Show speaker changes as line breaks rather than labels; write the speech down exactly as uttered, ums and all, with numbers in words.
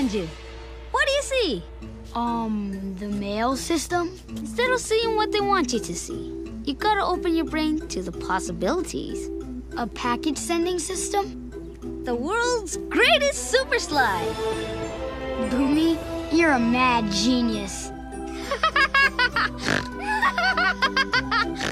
behind you. What do you see?
Um, the mail system?
Instead of seeing what they want you to see, you gotta open your brain to the possibilities.
A package sending system?
The world's greatest super slide.
Boomy, you're a mad genius.